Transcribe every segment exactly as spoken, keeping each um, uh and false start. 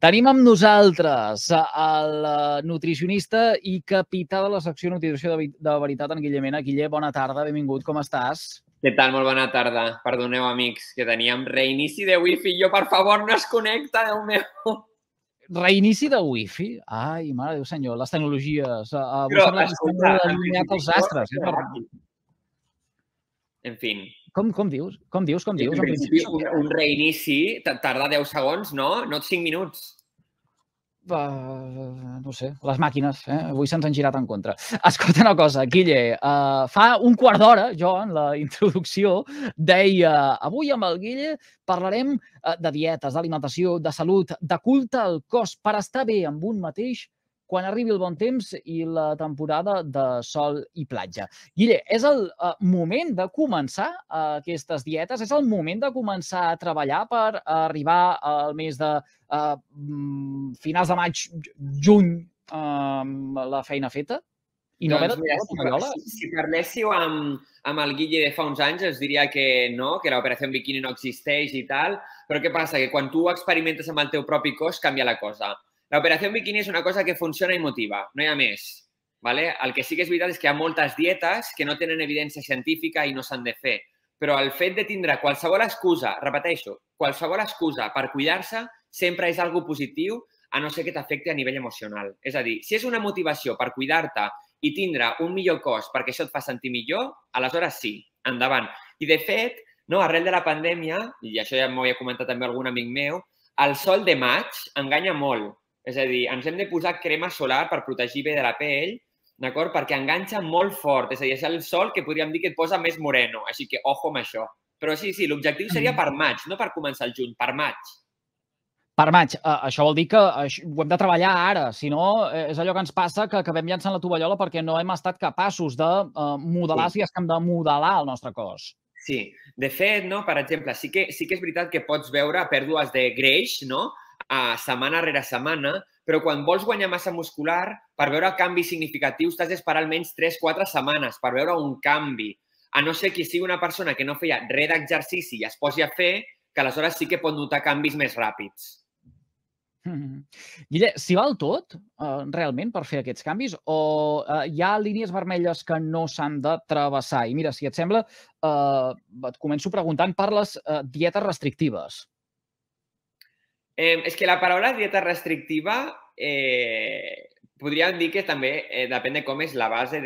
Tenim amb nosaltres el nutricionista i capità de la secció Nutrició de Veritat, en Guille Mena. Guille, bona tarda, benvingut, com estàs? Què tal? Molt bona tarda. Perdoneu, amics, que teníem reinici de wifi. Jo, per favor, no es connecta, Déu meu. Reinici de wifi? Ai, mare de Déu senyor, les tecnologies. Avui Però, sembla que escolta, estem alineats els astres. eh, per... En fi. Com, com dius? Com dius? Com dius? En principi, un, un reinici tarda deu segons, no? No cinc minuts. Uh, no sé, les màquines, eh? Avui se'ns han girat en contra. Escolta una cosa, Guille, uh, fa un quart d'hora, jo, en la introducció, deia, avui amb el Guille parlarem uh, de dietes, d'alimentació, de salut, de culte al cos, per estar bé amb un mateix quan arribi el bon temps i la temporada de sol i platja. Guille, és el uh, moment de començar uh, aquestes dietes? És el moment de començar a treballar per arribar al mes de uh, finals de maig, juny, uh, la feina feta? I no doncs, haver de mira, la tovallola? si, si parléssiu amb, amb el Guille de fa uns anys, us diria que no, que l'operació en biquini no existeix i tal, però què passa? Que quan tu ho experimentes amb el teu propi cos, canvia la cosa. L'operació en biquini és una cosa que funciona i motiva, no hi ha més. ¿Vale? El que sí que és veritat és que hi ha moltes dietes que no tenen evidència científica i no s'han de fer. Però el fet de tindre qualsevol excusa, repeteixo, qualsevol excusa per cuidar-se sempre és algo positiu, a no ser que t'afecti a nivell emocional. És a dir, si és una motivació per cuidar-te i tindre un millor cos perquè això et fa sentir millor, aleshores sí, endavant. I de fet, no, arrel de la pandèmia, i això ja m'ho havia comentat també algun amic meu, el sol de maig enganya molt. És a dir, ens hem de posar crema solar per protegir bé de la pell, d'acord? Perquè enganxa molt fort. És a dir, és el sol que podríem dir que et posa més moreno. Així que, ojo amb això. Però sí, sí, l'objectiu seria per maig, no per començar el juny, per maig. Per maig. Uh, això vol dir que uh, ho hem de treballar ara. Si no, eh, és allò que ens passa que acabem llançant la tovallola perquè no hem estat capaços de uh, modelar, sí. si és que hem de modelar el nostre cos. Sí. De fet, no, per exemple, sí que, sí que és veritat que pots veure pèrdues de greix, no?, a setmana rere setmana, però quan vols guanyar massa muscular, per veure canvis significatius t'has d'esperar almenys tres quatre setmanes per veure un canvi. A no ser que sigui una persona que no feia res d'exercici i es posi a fer, que aleshores sí que pot notar canvis més ràpids. Mm-hmm. Guille, s'hi val tot, uh, realment, per fer aquests canvis? O uh, hi ha línies vermelles que no s'han de travessar? I mira, si et sembla, uh, et començo preguntant per les uh, dietes restrictives. Eh, és que la paraula dieta restrictiva eh, podríem dir que també eh, depèn de com és la base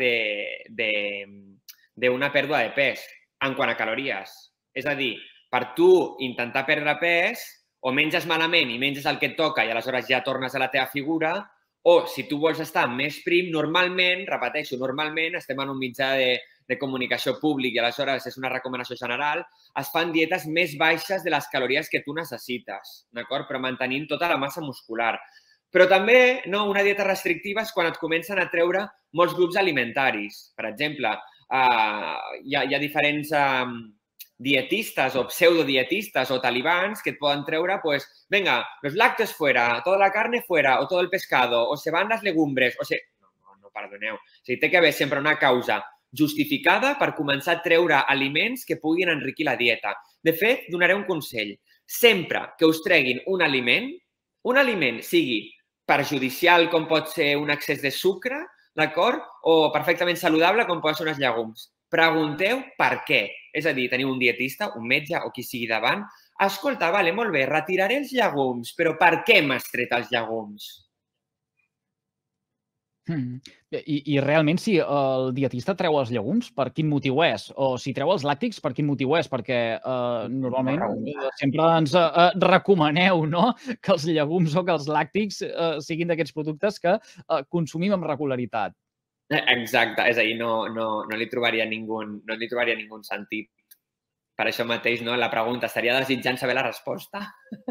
d'una pèrdua de pes en quant a calories. És a dir, per tu intentar perdre pes, o menges malament i menges el que et toca i aleshores ja tornes a la teva figura, o si tu vols estar més prim, normalment, repeteixo, normalment estem en un mitjà de, de comunicació públic i aleshores és una recomanació general, es fan dietes més baixes de les calories que tu necessites, d'acord? Però mantenint tota la massa muscular. Però també, no, una dieta restrictiva és quan et comencen a treure molts grups alimentaris. Per exemple, eh, hi, ha, hi ha diferents eh, dietistes o pseudodietistes o talibans que et poden treure, pues, venga, los lácteos fuera, toda la carne fuera, o todo el pescado, o se van las legumbres, o se... No, no, no, perdoneu. O sigui, té que haver sempre una causa justificada per començar a treure aliments que puguin enriquir la dieta. De fet, donaré un consell. Sempre que us treguin un aliment, un aliment sigui perjudicial com pot ser un excés de sucre, d'acord? O perfectament saludable com poden ser uns llegums. Pregunteu per què. És a dir, teniu un dietista, un metge o qui sigui davant. Escolta, vale, molt bé, retiraré els llegums, però per què m'has tret els llegums? Mm. I, I realment, si el dietista treu els llegums, per quin motiu és? O si treu els làctics, per quin motiu és? Perquè eh, normalment sempre ens eh, recomaneu, no?, que els llegums o que els làctics eh, siguin d'aquests productes que eh, consumim amb regularitat. Exacte, és a dir, no, no, no, li trobaria ningú, no li trobaria ningú sentit. Per això mateix, no, la pregunta, estaria desitjant saber la resposta?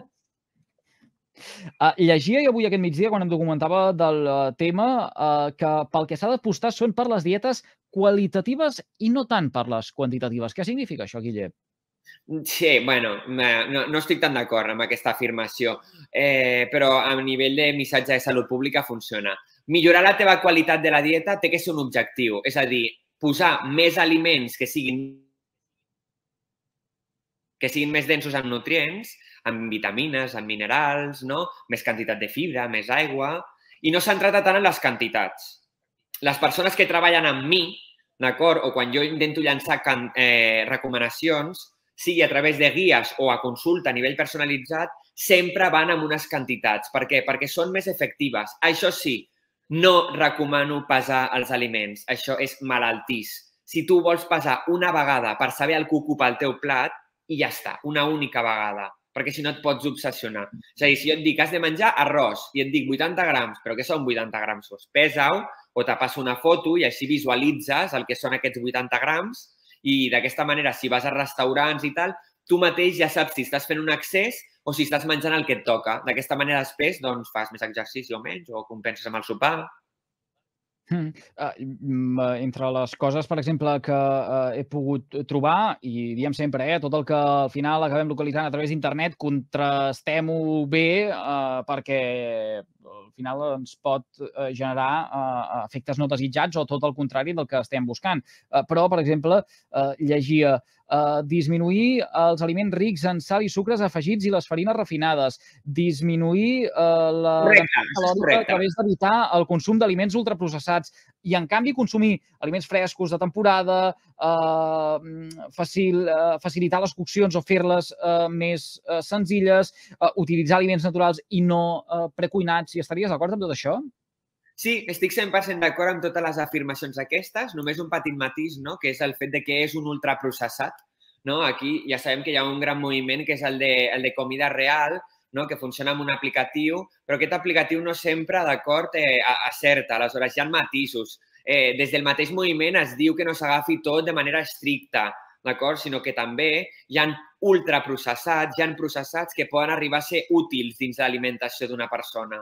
Uh, llegia avui aquest migdia, quan em documentava del uh, tema, uh, que pel que s'ha d'apostar són per les dietes qualitatives i no tant per les quantitatives. Què significa això, Guille? Sí, bueno, no, no estic tan d'acord amb aquesta afirmació, eh, però a nivell de missatge de salut pública funciona. Millorar la teva qualitat de la dieta té que ser un objectiu, és a dir, posar més aliments que siguin que siguin més densos en nutrients amb vitamines, amb minerals, no? Més quantitat de fibra, més aigua, i no s'han tratat tant en les quantitats. Les persones que treballen amb mi, d'acord, o quan jo intento llançar eh, recomanacions, sigui a través de guies o a consulta a nivell personalitzat, sempre van amb unes quantitats. Per què? Perquè són més efectives. Això sí, no recomano pesar els aliments. Això és malaltís. Si tu vols pesar una vegada per saber el que ocupa el teu plat, i ja està, una única vegada, perquè si no et pots obsessionar. És a dir, si jo et dic has de menjar arròs i et dic vuitanta grams, però què són vuitanta grams? Doncs pesa-ho o te passo una foto i així visualitzes el que són aquests vuitanta grams i d'aquesta manera, si vas a restaurants i tal, tu mateix ja saps si estàs fent un excés o si estàs menjant el que et toca. D'aquesta manera, després, doncs, fas més exercici o menys o compenses amb el sopar. Mm. Uh, entre les coses, per exemple, que uh, he pogut trobar, i diem sempre, eh, tot el que al final acabem localitzant a través d'internet, contrastem-ho bé uh, perquè al final ens pot uh, generar uh, efectes no desitjats o tot el contrari del que estem buscant. Uh, però, per exemple, uh, llegia Uh, disminuir els aliments rics en sal i sucres afegits i les farines refinades, disminuir uh, la densitat calòrica a través d'evitar el consum d'aliments ultraprocessats i, en canvi, consumir aliments frescos de temporada, uh, facil, uh, facilitar les coccions o fer-les uh, més uh, senzilles, uh, utilitzar aliments naturals i no uh, precuinats. I estaries d'acord amb tot això? Sí, estic cent per cent d'acord amb totes les afirmacions aquestes, només un petit matís, no? Que és el fet de que és un ultraprocessat. No? Aquí ja sabem que hi ha un gran moviment que és el de, el de comida real, no? Que funciona amb un aplicatiu, però aquest aplicatiu no sempre, d'acord, eh, acerta. Aleshores, hi ha matisos. Eh, des del mateix moviment es diu que no s'agafi tot de manera estricta, d'acord? Sinó que també hi ha ultraprocessats, hi ha processats que poden arribar a ser útils dins l'alimentació d'una persona.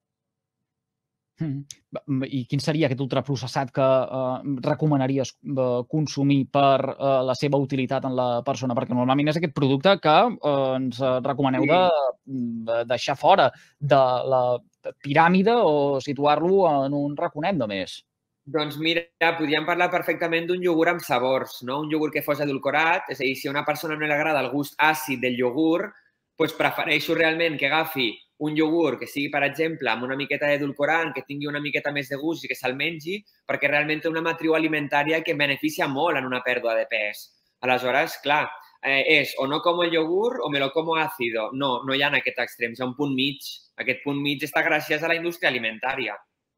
I quin seria aquest ultraprocessat que eh, recomanaries eh, consumir per eh, la seva utilitat en la persona? Perquè normalment és aquest producte que eh, ens recomaneu de, de deixar fora de la piràmide o situar-lo en un raconet només. Doncs mira, podríem parlar perfectament d'un iogurt amb sabors, no? Un iogurt que fos edulcorat, és a dir, si a una persona no li agrada el gust àcid del iogurt, doncs prefereixo realment que agafi un iogurt que sigui, per exemple, amb una miqueta d'edulcorant, que tingui una miqueta més de gust i que se'l mengi, perquè realment té una matriu alimentària que beneficia molt en una pèrdua de pes. Aleshores, clar, eh, és o no como el iogurt o me lo como ácido. No, no hi ha en aquest extrem, hi ha un punt mig. Aquest punt mig està gràcies a la indústria alimentària.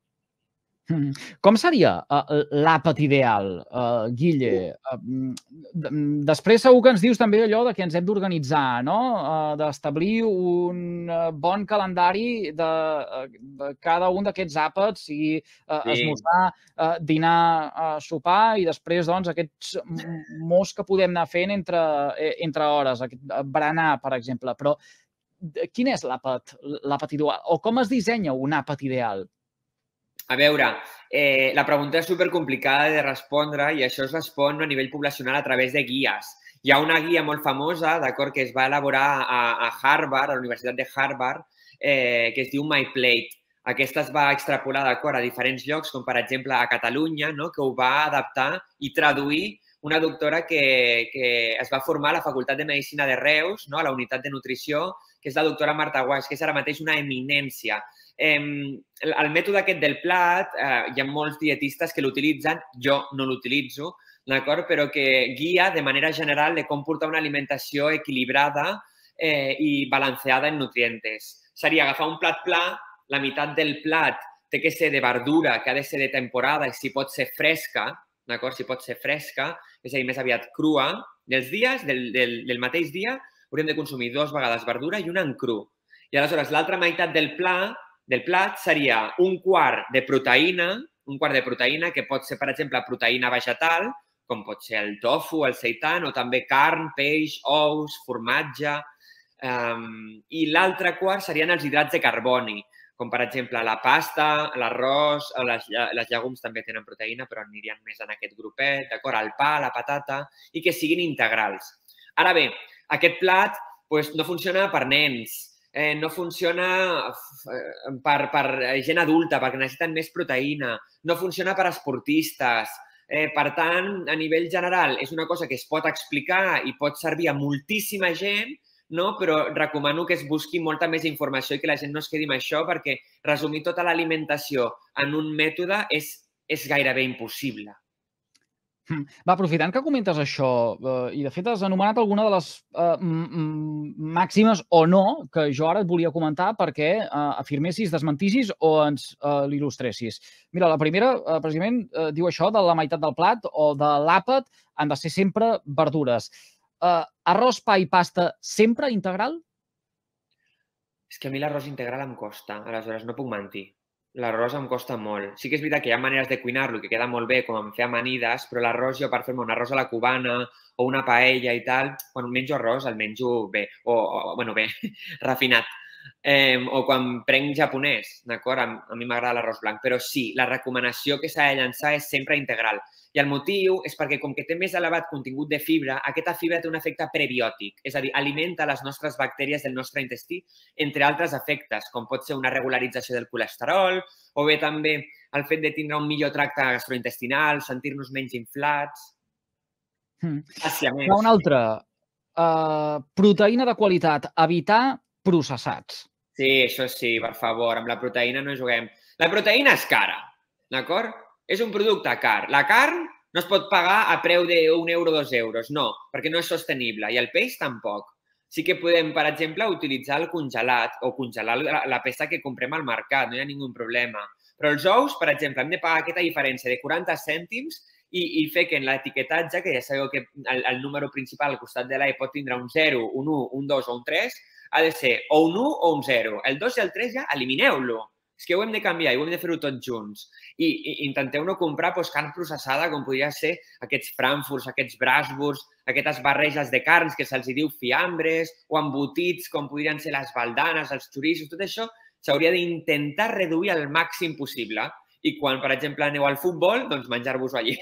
Com seria uh, l'àpat ideal, uh, Guille? Uh, després segur que ens dius també allò de que ens hem d'organitzar, no? Uh, d'establir un uh, bon calendari de, uh, de cada un d'aquests àpats, sigui uh, sí. esmorzar, uh, dinar, uh, sopar i després doncs, aquests molts que podem anar fent entre, eh, entre hores, aquest berenar, per exemple. Però quin és l'àpat, l'àpat ideal? O com es dissenya un àpat ideal? A veure, eh, la pregunta és supercomplicada de respondre i això es respon a nivell poblacional a través de guies. Hi ha una guia molt famosa, d'acord, que es va elaborar a, a Harvard, a la Universitat de Harvard, eh, que es diu My Plate. Aquesta es va extrapolar, d'acord, a diferents llocs, com per exemple a Catalunya, no? Que ho va adaptar i traduir una doctora que, que es va formar a la Facultat de Medicina de Reus, no? A la unitat de nutrició, que és la doctora Marta Guaix, que és ara mateix una eminència. Eh, el mètode aquest del plat, eh, hi ha molts dietistes que l'utilitzen, jo no l'utilitzo, d'acord? Però que guia de manera general de com portar una alimentació equilibrada eh, i balanceada en nutrientes. Seria agafar un plat pla, la meitat del plat té que ser de verdura, que ha de ser de temporada i si pot ser fresca, d'acord? Si pot ser fresca, és a dir, més aviat crua. Dels dies, del, del, del mateix dia, hauríem de consumir dues vegades verdura i una en cru. I aleshores l'altra meitat del plat del plat seria un quart de proteïna, un quart de proteïna que pot ser, per exemple, proteïna vegetal, com pot ser el tofu, el seitan, o també carn, peix, ous, formatge. Um, I l'altre quart serien els hidrats de carboni, com per exemple la pasta, l'arròs, les, les llegums també tenen proteïna, però anirien més en aquest grupet, d'acord? El pa, la patata, i que siguin integrals. Ara bé, aquest plat doncs, no funciona per nens, Eh, no funciona per, per gent adulta, perquè necessiten més proteïna, no funciona per esportistes. Eh, per tant, a nivell general, és una cosa que es pot explicar i pot servir a moltíssima gent, no? Però recomano que es busqui molta més informació i que la gent no es quedi amb això, perquè resumir tota l'alimentació en un mètode és, és gairebé impossible. Va, aprofitant que comentes això, eh, i de fet has anomenat alguna de les eh, màximes o no que jo ara et volia comentar perquè eh, afirmessis, desmentissis o ens eh, l'il·lustressis. Mira, la primera, eh, precisament, eh, diu això de la meitat del plat o de l'àpat han de ser sempre verdures. Eh, arròs, pa i pasta sempre integral? És que a mi l'arròs integral em costa, aleshores no puc mentir. L'arròs em costa molt. Sí que és veritat que hi ha maneres de cuinar-lo que queda molt bé, com em fer amanides, però l'arròs jo per fer-me un arròs a la cubana o una paella i tal, quan menjo arròs el menjo bé, o, o bueno, bé, refinat. Eh, o quan prenc japonès, d'acord? A, a mi m'agrada l'arròs blanc, però sí, la recomanació que s'ha de llançar és sempre integral. I el motiu és perquè, com que té més elevat contingut de fibra, aquesta fibra té un efecte prebiòtic, és a dir, alimenta les nostres bactèries del nostre intestí, entre altres efectes, com pot ser una regularització del colesterol, o bé també el fet de tindre un millor tracte gastrointestinal, sentir-nos menys inflats. Mm. Gràcies, més. Una altra. Uh, proteïna de qualitat. Evitar processats. Sí, això sí, per favor, amb la proteïna no juguem. La proteïna és cara, d'acord? És un producte car. La carn no es pot pagar a preu d'un euro o dos euros, no, perquè no és sostenible. I el peix tampoc. Sí que podem, per exemple, utilitzar el congelat o congelar la, la peça que comprem al mercat, no hi ha ningú problema. Però els ous, per exemple, hem de pagar aquesta diferència de quaranta cèntims i, i fer que en l'etiquetatge, que ja sabeu que el, el número principal al costat de l'A pot tindre un zero, un u, un dos o un tres, ha de ser o un u o un zero. El dos i el tres ja elimineu-lo. És que ho hem de canviar i ho hem de fer-ho tots junts. I, i intenteu no comprar doncs, carn processada, com podria ser aquests frankfurts, aquests brasburgs, aquestes barreges de carns que se'ls diu fiambres, o embotits, com podrien ser les baldanes, els xorissos, tot això s'hauria d'intentar reduir al màxim possible. I quan, per exemple, aneu al futbol, doncs menjar-vos-ho allí.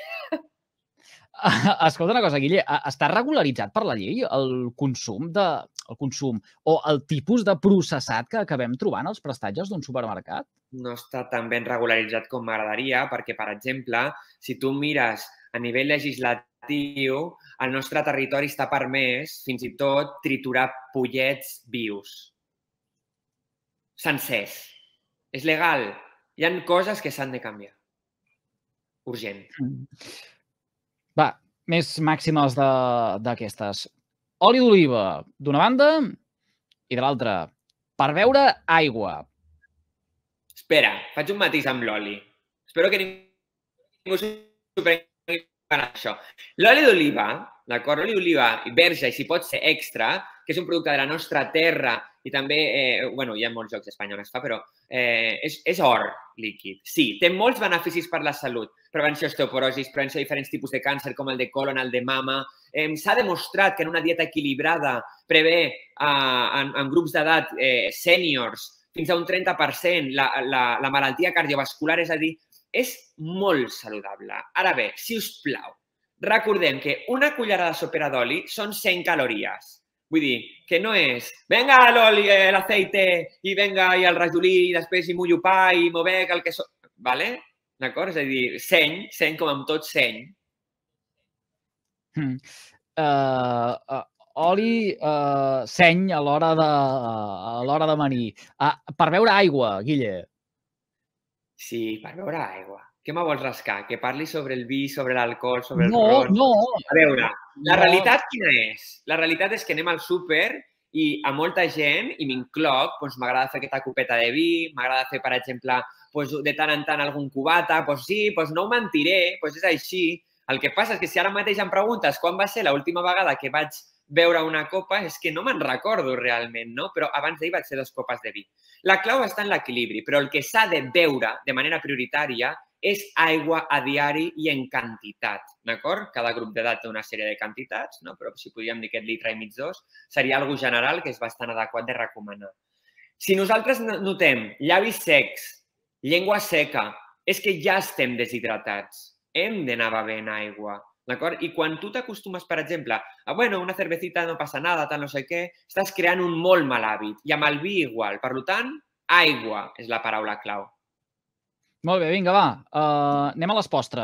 Escolta una cosa, Guille, està regularitzat per la llei el consum de, el consum o el tipus de processat que acabem trobant als prestatges d'un supermercat? No està tan ben regularitzat com m'agradaria, perquè, per exemple, si tu mires a nivell legislatiu, al nostre territori està permès, fins i tot, triturar pollets vius. Sencers. És legal. Hi ha coses que s'han de canviar. Urgent. Va, més màximes d'aquestes. Oli d'oliva, d'una banda, i de l'altra. Per beure aigua. Espera, faig un matís amb l'oli. Espero que ningú s'ho prengui per això. L'oli d'oliva, d'acord? L'oli d'oliva verge, i si pot ser extra, que és un producte de la nostra terra i també, eh, bueno, hi ha molts llocs d'Espanya on es fa, però eh, és, és or líquid. Sí, té molts beneficis per la salut. Prevenció osteoporosis, prevenció de diferents tipus de càncer, com el de colon, el de mama. Eh, S'ha demostrat que en una dieta equilibrada prevé eh, en, en grups d'edat eh, sèniors fins a un trenta per cent la, la, la malaltia cardiovascular, és a dir, és molt saludable. Ara bé, si us plau, recordem que una cullerada sopera d'oli són cent calories. Vull dir, que no és venga l'oli, l'aceite i venga i el rajolí i després hi mullo pa i m'ho bec el que so... Vale? D'acord? És a dir, seny, seny com amb tot seny. Mm. Uh, uh, oli, uh, seny a l'hora de, uh, a l'hora d'amanir. Uh, per beure aigua, Guille. Sí, per beure aigua. Què me vols rascar? Que parli sobre el vi, sobre l'alcohol, sobre el no, ron? No, A veure, la no. realitat quina és? La realitat és que anem al súper i a molta gent, i m'incloc, doncs m'agrada fer aquesta copeta de vi, m'agrada fer, per exemple, doncs, de tant en tant algun cubata, doncs sí, doncs no ho mentiré, doncs és així. El que passa és que si ara mateix em preguntes quan va ser l'última vegada que vaig beure una copa, és que no me'n recordo realment, no? Però abans d'ahir vaig fer dues copes de vi. La clau està en l'equilibri, però el que s'ha de beure de manera prioritària és aigua a diari i en quantitat, d'acord? Cada grup d'edat té una sèrie de quantitats, no? Però si podríem dir aquest litre i mig, dos, seria algo general que és bastant adequat de recomanar. Si nosaltres notem llavis secs, llengua seca, és que ja estem deshidratats. Hem d'anar bevent aigua, d'acord? I quan tu t'acostumes, per exemple, a, bueno, una cervecita no passa nada, tal no sé què, estàs creant un molt mal hàbit. I amb el vi igual. Per tant, aigua és la paraula clau. Molt bé, vinga, va. Uh, anem a les postres.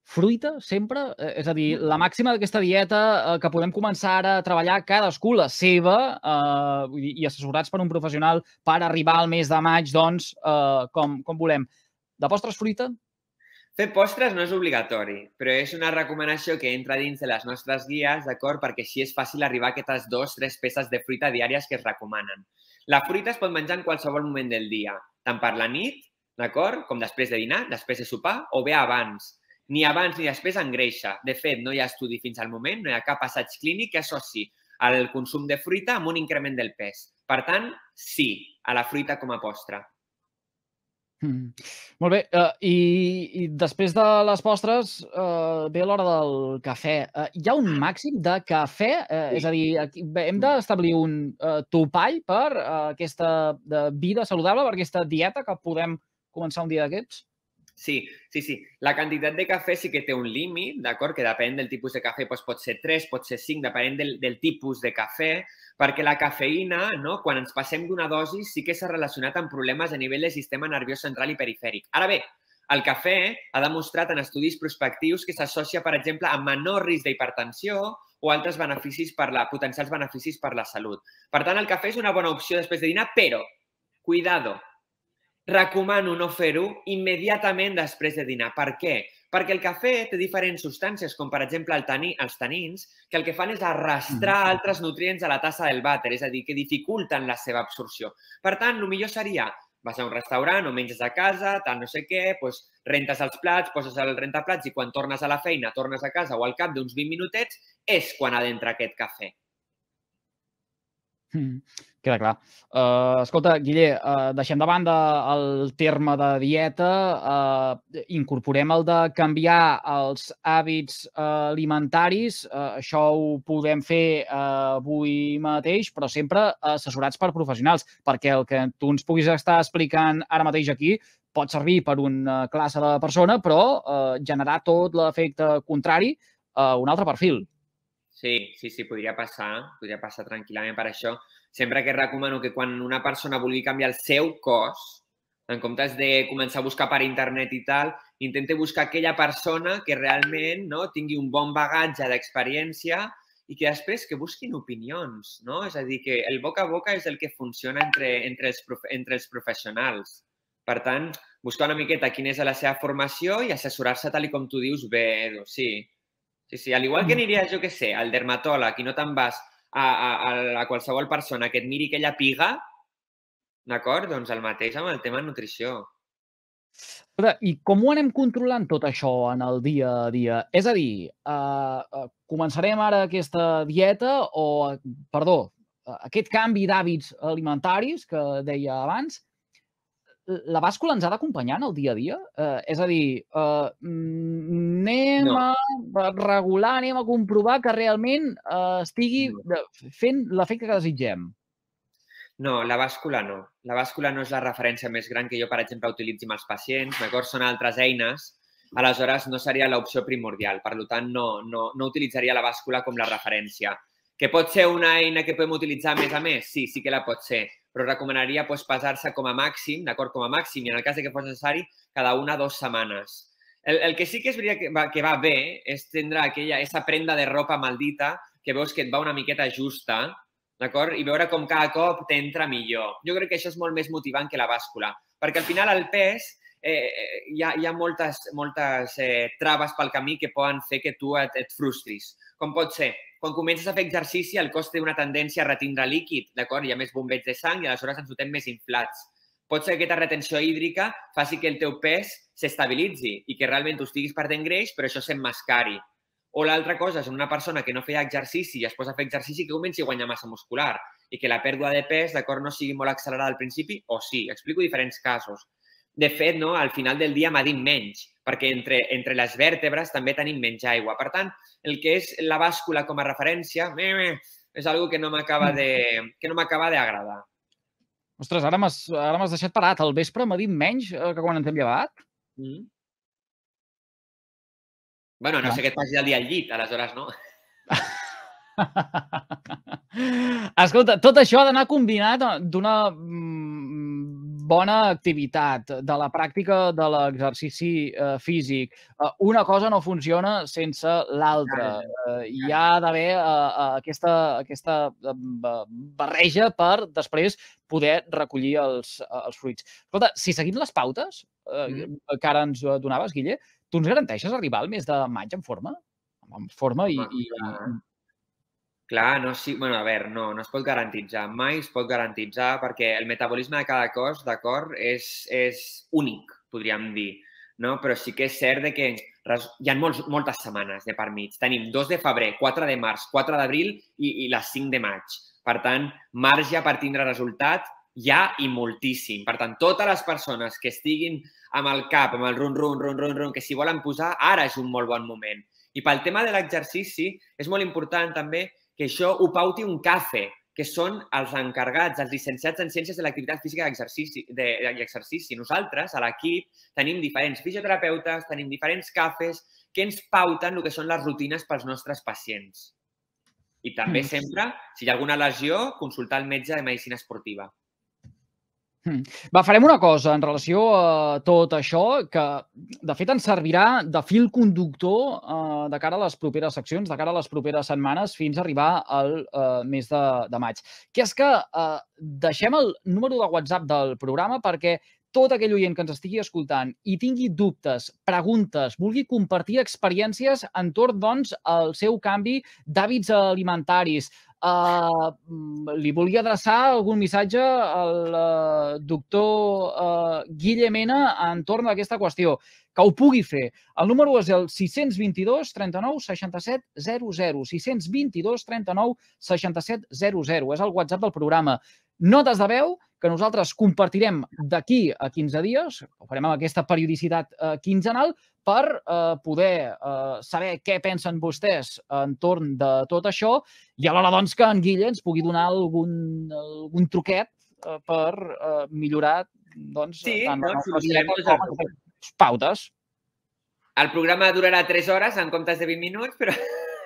fruita sempre? És a dir, la màxima d'aquesta dieta que podem començar ara a treballar cadascú la seva i assessorats per un professional per arribar al mes de maig, doncs, com volem. De postres fruita? Fer postres no és obligatori, però és una recomanació que entra dins de les nostres guies, d'acord? Perquè així és fàcil arribar a aquestes dues o tres peces de fruita diàries que es recomanen. La fruita es pot menjar en qualsevol moment del dia, tant per la nit, d'acord? Com després de dinar, després de sopar, o bé abans. Ni abans ni després engreixa. De fet, no hi ha estudi fins al moment, no hi ha cap assaig clínic que associï el consum de fruita amb un increment del pes. Per tant, sí, a la fruita com a postre. Mm. Molt bé, uh, i, i després de les postres uh, ve l'hora del cafè. Uh, hi ha un màxim de cafè? Uh, sí. És a dir, aquí, hem d'establir un uh, topall per uh, aquesta uh, vida saludable, per aquesta dieta que podem començar un dia d'aquests? Sí, sí, sí. La quantitat de cafè sí que té un límit, d'acord? Que depèn del tipus de cafè, doncs pot ser tres, pot ser cinc, depenent del, del tipus de cafè, perquè la cafeïna, no, quan ens passem d'una dosi, sí que s'ha relacionat amb problemes a nivell del sistema nerviós central i perifèric. Ara bé, el cafè ha demostrat en estudis prospectius que s'associa, per exemple, amb menor risc d'hipertensió o altres beneficis per la, potencials beneficis per la salut. Per tant, el cafè és una bona opció després de dinar, però, cuidado, recomano no fer-ho immediatament després de dinar. Per què? Perquè el cafè té diferents substàncies, com per exemple el taní, els tanins, que el que fan és arrastrar altres nutrients a la tassa del vàter, és a dir, que dificulten la seva absorció. Per tant, el millor seria, vas a un restaurant o menges a casa, tal no sé què, doncs rentes els plats, poses el rentaplats i quan tornes a la feina, tornes a casa o al cap d'uns vint minutets, és quan ha d'entrar aquest cafè. Mm, queda clar. Uh, escolta, Guille, uh, deixem de banda el terme de dieta, uh, incorporem el de canviar els hàbits uh, alimentaris. Uh, això ho podem fer uh, avui mateix, però sempre assessorats per professionals, perquè el que tu ens puguis estar explicant ara mateix aquí pot servir per una classe de persona, però uh, generar tot l'efecte contrari a un altre perfil. Sí, sí, sí, podria passar, podria passar tranquil·lament per això. Sempre que recomano que quan una persona vulgui canviar el seu cos, en comptes de començar a buscar per internet i tal, intente buscar aquella persona que realment no, tingui un bon bagatge d'experiència i que després que busquin opinions, no? És a dir, que el boca a boca és el que funciona entre, entre, els, entre els professionals. Per tant, buscar una miqueta quina és la seva formació i assessorar-se tal com tu dius bé, Edu, sí. Sí, sí, al igual que aniries, jo què sé, al dermatòleg i no te'n vas a, a, a qualsevol persona que et miri aquella piga, d'acord? Doncs el mateix amb el tema nutrició. I com ho anem controlant tot això en el dia a dia? És a dir, uh, començarem ara aquesta dieta o, perdó, aquest canvi d'hàbits alimentaris que deia abans, la bàscula ens ha d'acompanyar en el dia a dia? Uh, és a dir, uh, anem no. a regular, anem a comprovar que realment uh, estigui no. fent l'efecte que desitgem? No, la bàscula no. La bàscula no és la referència més gran que jo, per exemple, utilitzi amb els pacients, d'acord? Són altres eines, aleshores no seria l'opció primordial. Per tant, no, no, no utilitzaria la bàscula com la referència. Que pot ser una eina que podem utilitzar més a més? Sí, sí que la pot ser, però recomanaria pues, pesar-se com a màxim, d'acord, com a màxim, i en el cas que fos necessari, cada una o dues setmanes. El, el que sí que és veritat que va, que va bé és tindre aquella, esa prenda de ropa maldita que veus que et va una miqueta justa, d'acord? I veure com cada cop t'entra millor. Jo crec que això és molt més motivant que la bàscula, perquè al final el pes eh, hi ha, hi ha moltes, moltes eh, traves pel camí que poden fer que tu et, et frustris. Com pot ser? Quan comences a fer exercici, el cos té una tendència a retindre líquid, d'acord? Hi ha més bombeig de sang i aleshores ens notem més inflats. Pot ser que aquesta retenció hídrica faci que el teu pes s'estabilitzi i que realment tu estiguis perdent greix, però això s'emmascari. O l'altra cosa és una persona que no feia exercici i es posa a fer exercici que comenci a guanyar massa muscular i que la pèrdua de pes, d'acord, no sigui molt accelerada al principi, o sí. Explico diferents casos. De fet, no, al final del dia m'ha dit menys, perquè entre, entre les vèrtebres també tenim menys aigua. Per tant, el que és la bàscula com a referència és una que no m'acaba de, que no m'acaba d'agradar. Ostres, ara m'has deixat parat. Al vespre m'ha dit menys que quan ens hem llevat? Mm. Bueno, no sé què et passi el dia al llit, aleshores, no? Escolta, tot això ha d'anar combinat d'una bona activitat, de la pràctica de l'exercici eh, físic, eh, una cosa no funciona sense l'altra. Eh, hi ha d'haver eh, aquesta, aquesta barreja per després poder recollir els, els fruits. Escolta, si seguim les pautes eh, mm. que ara ens donaves, Guille, tu ens garanteixes arribar al mes de maig en forma? En forma i... i... Clar, no, sí, bueno, a veure, no, no es pot garantitzar, mai es pot garantitzar perquè el metabolisme de cada cos, d'acord, és, és únic, podríem dir, no? Però sí que és cert de que hi ha molts, moltes setmanes de per mig. Tenim dos de febrer, quatre de març, quatre d'abril i, i les cinc de maig. Per tant, marge per tindre resultat hi ha i moltíssim. Per tant, totes les persones que estiguin amb el cap, amb el run, run, run, run, run, que s'hi volen posar, ara és un molt bon moment. I pel tema de l'exercici, és molt important també que això ho pauti un C A F E, que són els encarregats, els llicenciats en Ciències de l'Activitat Física i Exercici, de, i exercici. Nosaltres, a l'equip, tenim diferents fisioterapeutes, tenim diferents C A F Es que ens pauten el que són les rutines pels nostres pacients. I també mm. sempre, si hi ha alguna lesió, consultar el metge de medicina esportiva. Va, farem una cosa en relació a tot això, que de fet ens servirà de fil conductor eh, de cara a les properes seccions, de cara a les properes setmanes, fins a arribar al eh, mes de, de maig. Que és que eh, deixem el número de WhatsApp del programa perquè tot aquell oient que ens estigui escoltant i tingui dubtes, preguntes, vulgui compartir experiències entorn, doncs, al seu canvi d'hàbits alimentaris, Uh, li volia adreçar algun missatge al uh, doctor uh, Guille Mena entorn d'aquesta qüestió, que ho pugui fer. El número és el sis dos dos, trenta-nou, seixanta-set, zero zero. sis dos dos, trenta-nou, seixanta-set, zero zero. És el WhatsApp del programa. Notes de veu que nosaltres compartirem d'aquí a quinze dies, ho farem amb aquesta periodicitat eh, quinzenal, per eh, poder eh, saber què pensen vostès entorn de tot això i alhora doncs, que en Guille ens pugui donar algun, algun truquet eh, per eh, millorar doncs, sí, tant no, la nostra dieta com les pautes. El programa durarà tres hores en comptes de vint minuts, però...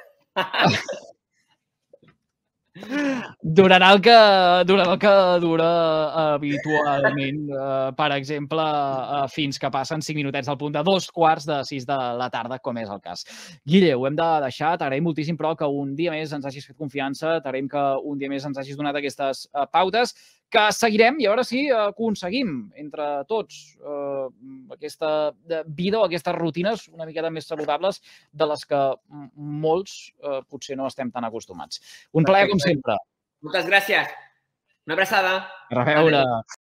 Durarà el que, durarà el que dura habitualment, uh, per exemple, uh, fins que passen cinc minutets al punt de dos quarts de sis de la tarda, com és el cas. Guille, ho hem de deixar, t'agraïm moltíssim, però que un dia més ens hagis fet confiança, t'agraïm que un dia més ens hagis donat aquestes uh, pautes, que seguirem i a veure si aconseguim entre tots eh, aquesta vida o aquestes rutines una miqueta més saludables de les que molts eh, potser no estem tan acostumats. Un plaer, com sempre. Moltes gràcies. Una abraçada. A reveure.